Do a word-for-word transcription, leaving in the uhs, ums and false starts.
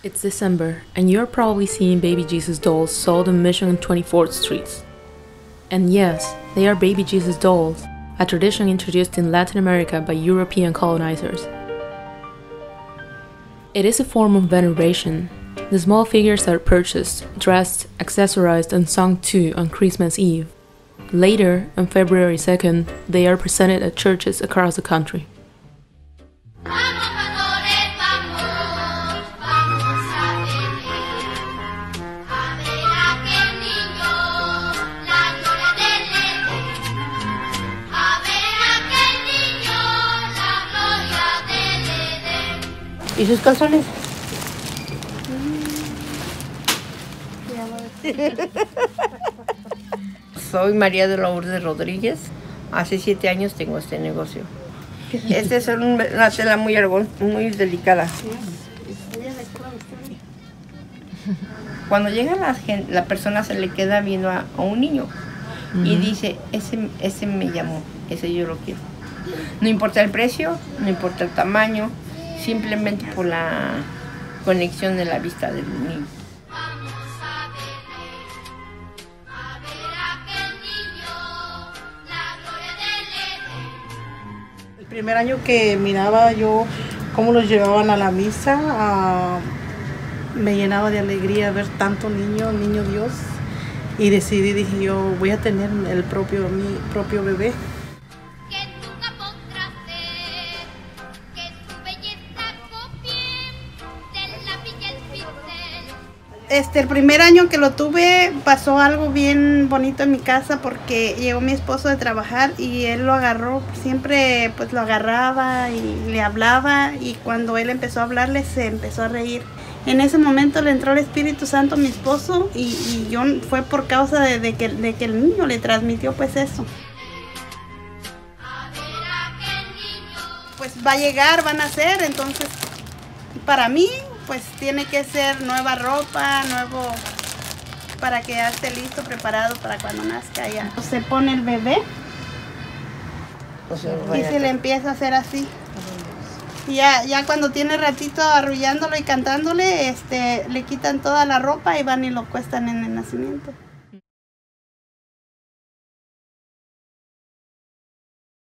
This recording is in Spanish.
It's December, and you're probably seeing baby Jesus dolls sold on Mission and twenty-fourth streets. And yes, they are baby Jesus dolls, a tradition introduced in Latin America by European colonizers. It is a form of veneration. The small figures are purchased, dressed, accessorized, and sung to on Christmas Eve. Later, on February second, they are presented at churches across the country. ¿Y sus calzones? Soy María de Lourdes Rodríguez. Hace siete años tengo este negocio. Este es una tela muy, muy delicada. Cuando llega la, gente, la persona se le queda viendo a, a un niño uh-huh. y dice, ese, ese me llamó, ese yo lo quiero. No importa el precio, no importa el tamaño, simplemente por la conexión de la vista del niño. El primer año que miraba yo cómo los llevaban a la misa, uh, me llenaba de alegría ver tanto niño, niño Dios, y decidí, dije yo, voy a tener el propio, mi propio bebé. Este, el primer año que lo tuve pasó algo bien bonito en mi casa porque llegó mi esposo de trabajar y él lo agarró, siempre pues lo agarraba y le hablaba, y cuando él empezó a hablarle se empezó a reír. En ese momento le entró el Espíritu Santo a mi esposo y, y yo fue por causa de, de, que, de que el niño le transmitió pues eso. Pues va a llegar, van a ser, entonces para mí pues tiene que ser nueva ropa, nuevo, para que ya esté listo, preparado para cuando nazca ya. Se pone el bebé y se le empieza a hacer así. Y ya, ya cuando tiene ratito arrullándolo y cantándole, este, le quitan toda la ropa y van y lo cuestan en el nacimiento.